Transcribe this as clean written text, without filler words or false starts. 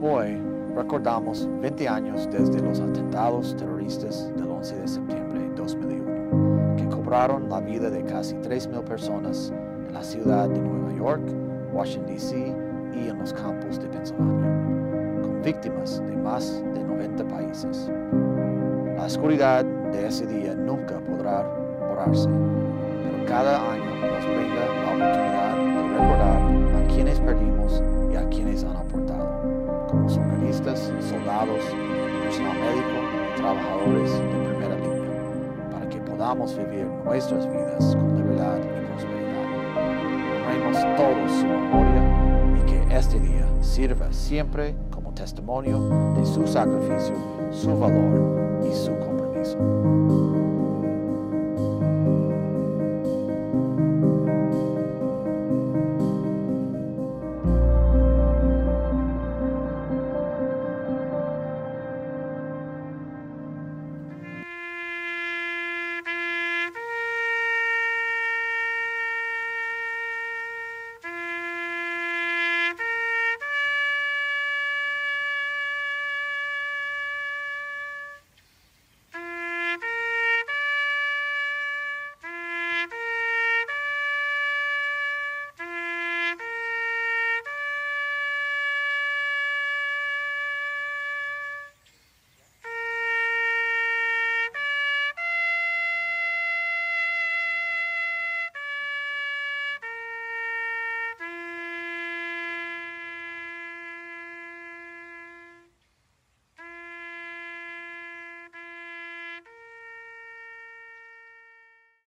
Hoy recordamos 20 años desde los atentados terroristas del 11 de septiembre de 2001, que cobraron la vida de casi 3,000 personas en la ciudad de Nueva York, Washington, D.C. y en los campos de Pensilvania, con víctimas de más de 90 países. La oscuridad de ese día nunca podrá borrarse, pero cada año nos brinda la oportunidad de recordar a quienes perdimos y a quienes han aportado, como socorristas, soldados, personal médico y trabajadores de primera línea, para que podamos vivir nuestras vidas con libertad y prosperidad. Honremos todos su memoria y que este día sirva siempre como testimonio de su sacrificio, su valor y su compromiso.